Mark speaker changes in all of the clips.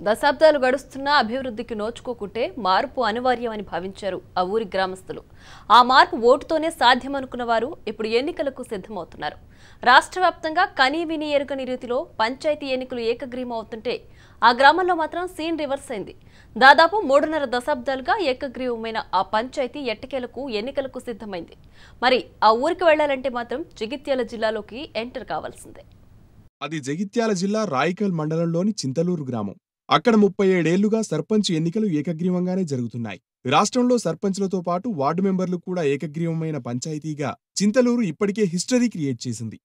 Speaker 1: దశాబ్దాలు గడుస్తున్నా అభివృద్ధికి నోచుకోకుంటే మార్పు అనివార్యమని భావించారు ఆ ఊరి గ్రామస్తులు. ఆ మార్పు ఓటుతోనే సాధ్యమనుకున్న వారు ఇప్పుడు ఎన్నికలకు సిద్ధమవుతున్నారు. రాష్ట్ర వ్యాప్తంగా కనీవిని ఎరుగని రీతిలో పంచాయతీ ఎన్నికలు ఏకగ్రీవం అవుతుంటే ఆ గ్రామంలో మాత్రం సీన్ రివర్స్ అయింది. దాదాపు 3.5 దశాబ్దాలుగా ఏకగ్రీవమైన ఆ పంచాయతీ ఎట్టకేలకు ఎన్నికలకు సిద్ధమైంది. మరి ఆ ఊరికి వెళ్లాలంటే మాత్రం జగిత్యాల జిల్లాలోకి ఎంటర్ కావాల్సిందే.
Speaker 2: అది జగిత్యాల జిల్లా రాయికల్ మండలంలోని చింతలూరు గ్రామం. అక్కడ 37 ఏళ్లుగా సర్పంచ్ ఎన్నికలు ఏకగ్రీవంగానే జరుగుతున్నాయి. రాష్ట్రంలో సర్పంచ్లతో పాటు వార్డు మెంబర్లు కూడా ఏకగ్రీవమైన పంచాయతీగా చింతలూరు ఇప్పటికే హిస్టరీ క్రియేట్ చేసింది.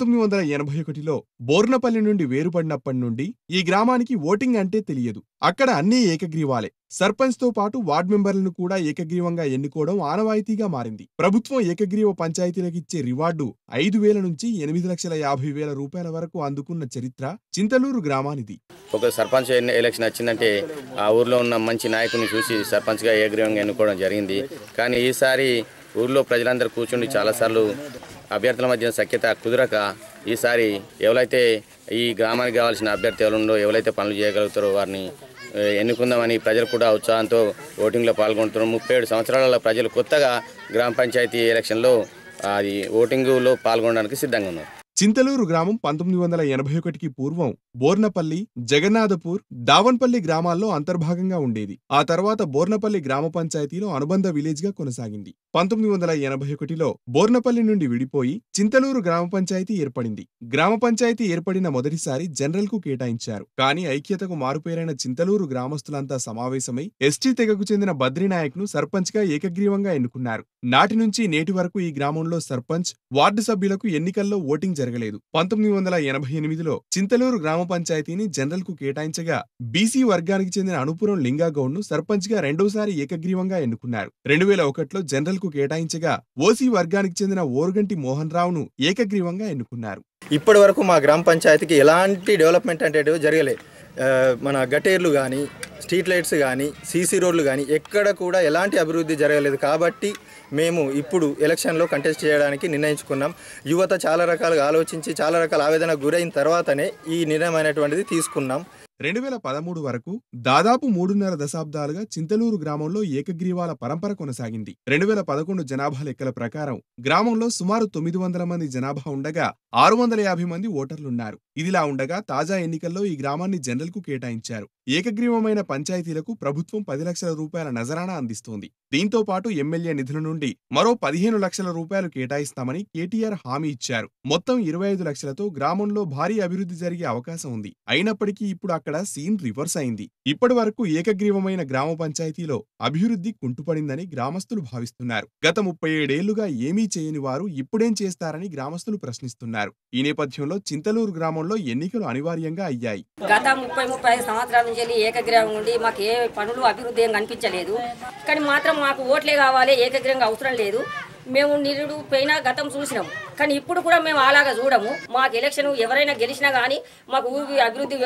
Speaker 2: 1981లో బోర్నపల్లి నుండి వేరుపడినప్పటి నుండి ఈ గ్రామానికి ఓటింగ్ అంటే తెలియదు. అక్కడ అన్నీ ఏకగ్రీవాలే. సర్పంచ్తో పాటు వార్డు మెంబర్లను కూడా ఏకగ్రీవంగా ఎన్నుకోవడం ఆనవాయితీగా మారింది. ప్రభుత్వం ఏకగ్రీవ పంచాయతీలకు ఇచ్చే రివార్డు 5,000 నుంచి 8,50,000 రూపాయల వరకు అందుకున్న చరిత్ర చింతలూరు గ్రామానిది.
Speaker 3: ఒక సర్పంచ్ ఎలక్షన్ వచ్చిందంటే ఆ ఊర్లో ఉన్న మంచి నాయకుని చూసి సర్పంచ్గా ఏకగ్రీవంగా ఎన్నుకోవడం జరిగింది. కానీ ఈసారి ఊర్లో ప్రజలందరూ కూర్చుండి చాలాసార్లు అభ్యర్థుల మధ్య సఖ్యత కుదరక ఈసారి ఎవరైతే ఈ గ్రామానికి కావాల్సిన అభ్యర్థి ఎవరుండో ఎవరైతే పనులు చేయగలుగుతారో వారిని ఎన్నుకుందామని ప్రజలు కూడా ఉత్సాహంతో ఓటింగ్లో పాల్గొంటున్నారు. 37 సంవత్సరాల ప్రజలు కొత్తగా గ్రామ పంచాయతీ ఎలక్షన్లో అది ఓటింగులో పాల్గొనడానికి సిద్ధంగా ఉన్నారు.
Speaker 2: చింతలూరు గ్రామం 1981కి పూర్వం బోర్నపల్లి, జగన్నాథపూర్, దావన్పల్లి గ్రామాల్లో అంతర్భాగంగా ఉండేది. ఆ తర్వాత బోర్నపల్లి గ్రామ పంచాయతీలో అనుబంధ విలేజ్ గా కొనసాగింది. 1981లో బోర్నపల్లి నుండి విడిపోయి చింతలూరు గ్రామ పంచాయతీ ఏర్పడింది. గ్రామ పంచాయతీ ఏర్పడిన మొదటిసారి జనరల్ కు కేటాయించారు. కానీ ఐక్యతకు మారుపేరైన చింతలూరు గ్రామస్తులంతా సమావేశమై ఎస్టీ తెగకు చెందిన బద్రీనాయక్ ను సర్పంచ్ గా ఏకగ్రీవంగా ఎన్నుకున్నారు. నాటి నుంచి నేటి వరకు ఈ గ్రామంలో సర్పంచ్, వార్డు సభ్యులకు ఎన్నికల్లో ఓటింగ్ జరగలేదు. 1988లో చింతలూరు గ్రామ పంచాయతీని జనరల్ కు కేటాయించగా బీసీ వర్గానికి చెందిన అనుపురం లింగాగౌడ్ ను సర్పంచ్ గా రెండోసారి ఏకగ్రీవంగా ఎన్నుకున్నారు. 2001లో జనరల్ కు కేటాయించగా ఓసీ వర్గానికి చెందిన ఓరుగంటి మోహన్ రావును ఏకగ్రీవంగా ఎన్నుకున్నారు.
Speaker 4: ఇప్పటి వరకు మా గ్రామ పంచాయతీకి ఎలాంటి డెవలప్మెంట్ అంటే జరగలేదు. మన గటేర్లు కానీ, స్ట్రీట్ లైట్స్ కానీ, సీసీ రోడ్లు కానీ ఎక్కడ కూడా ఎలాంటి అభివృద్ధి జరగలేదు. కాబట్టి మేము ఇప్పుడు ఎలక్షన్లో కంటెస్ట్ చేయడానికి నిర్ణయించుకున్నాం. యువత చాలా రకాలుగా ఆలోచించి చాలా రకాల ఆవేదనకు గురైన తర్వాతనే ఈ నిర్ణయం అనేటువంటిది తీసుకున్నాం.
Speaker 2: 2013 వరకు దాదాపు 3.5 దశాబ్దాలుగా చింతలూరు గ్రామంలో ఏకగ్రీవాల పరంపర కొనసాగింది. 2011 జనాభా లెక్కల ప్రకారం గ్రామంలో సుమారు 900 మంది జనాభా ఉండగా 650 మంది ఓటర్లున్నారు. ఇదిలా ఉండగా తాజా ఎన్నికల్లో ఈ గ్రామాన్ని జనరల్ కు కేటాయించారు. ఏకగ్రీవమైన పంచాయతీలకు ప్రభుత్వం 10 లక్షల రూపాయల నజరానా అందిస్తోంది. దీంతో పాటు ఎమ్మెల్యే నిధుల నుండి మరో 15 లక్షల రూపాయలు కేటాయిస్తామని కేటీఆర్ హామీ ఇచ్చారు. మొత్తం 25 లక్షలతో గ్రామంలో భారీ అభివృద్ధి జరిగే అవకాశం ఉంది. అయినప్పటికీ ఇప్పుడు అక్కడ సీన్ రివర్స్ అయింది. ఇప్పటి వరకు ఏకగ్రీవమైన గ్రామ పంచాయతీలో అభివృద్ధి కుంటుపడిందని గ్రామస్తులు భావిస్తున్నారు. గత 37 ఏళ్లుగా ఏమీ చేయని వారు ఇప్పుడేం చేస్తారని గ్రామస్తులు ప్రశ్నిస్తున్నారు. ఈ నేపథ్యంలో చింతలూరు గ్రామంలో ఎన్నికలు అనివార్యంగా అయ్యాయి.
Speaker 5: గత 30-35 సంవత్సరాల నుంచి ఏకగ్రీవం ఉండి మాకు ఏ పనులు అభివృద్ధి ఏం కనిపించలేదు. కానీ మాత్రం మాకు ఓట్లే కావాలి, ఏకగ్రీవంగా అవసరం లేదు. మేము నిరుడు పోయినా గతం చూసినాము, కానీ ఇప్పుడు కూడా మేము అలాగా చూడము. మాకు ఎలక్షన్ ఎవరైనా గెలిచినా కానీ మాకు ఊరి అభివృద్ధి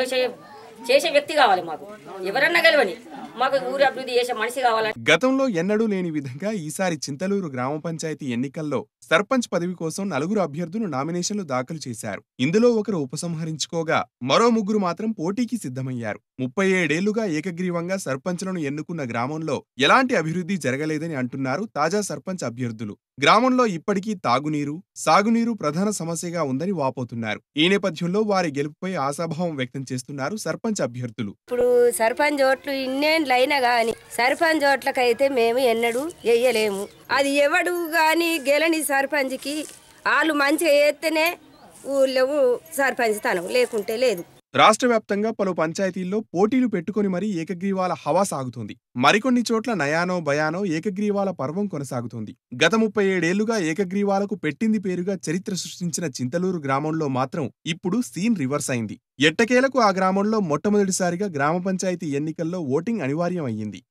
Speaker 5: చేసే వ్యక్తి కావాలి. మాకు ఎవరన్నా గెలవని, మాకు ఊరి అభివృద్ధి చేసే మనిషి కావాలి.
Speaker 2: గతంలో ఎన్నడూ లేని విధంగా ఈసారి చింతలూరు గ్రామ పంచాయతీ ఎన్నికల్లో సర్పంచ్ పదవి కోసం 4 అభ్యర్థులు నామినేషన్లు దాఖలు చేశారు. ఇందులో ఒకరు ఉపసంహరించుకోగా మరో 3 మాత్రం పోటీకి సిద్ధమయ్యారు. 37 ఏళ్లుగా ఏకగ్రీవంగా సర్పంచ్లను ఎన్నుకున్న గ్రామంలో ఎలాంటి అభివృద్ధి జరగలేదని అంటున్నారు తాజా సర్పంచ్ అభ్యర్థులు. గ్రామంలో ఇప్పటికీ తాగునీరు, సాగునీరు ప్రధాన సమస్యగా ఉందని వాపోతున్నారు. ఈ నేపథ్యంలో వారి గెలుపుపై ఆశాభావం వ్యక్తం చేస్తున్నారు సర్పంచ్ అభ్యర్థులు.
Speaker 6: ఇప్పుడు సర్పంచ్ ఓట్లు ఇన్నేళ్ళైనా గాని సర్పంచ్ ఓట్లకైతే మేము ఎన్నడూ వెయ్యలేము. అది ఎవడు గాని గెలని సర్పంచ్కి వాళ్ళు మంచిగా చేస్తేనే ఊళ్ళో సర్పంచ్ తనం, లేకుంటే లేదు.
Speaker 2: రాష్ట్ర వ్యాప్తంగా పలు పంచాయతీల్లో పోటీలు పెట్టుకుని మరీ ఏకగ్రీవాల హవా సాగుతోంది. మరికొన్ని చోట్ల నయానో భయానో ఏకగ్రీవాల పర్వం కొనసాగుతోంది. గత 37 ఏళ్లుగా ఏకగ్రీవాలకు పెట్టింది పేరుగా చరిత్ర సృష్టించిన చింతలూరు గ్రామంలో మాత్రం ఇప్పుడు సీన్ రివర్స్ అయింది. ఎట్టకేలకు ఆ గ్రామంలో మొట్టమొదటిసారిగా గ్రామ పంచాయతీ ఎన్నికల్లో ఓటింగ్ అనివార్యం అయ్యింది.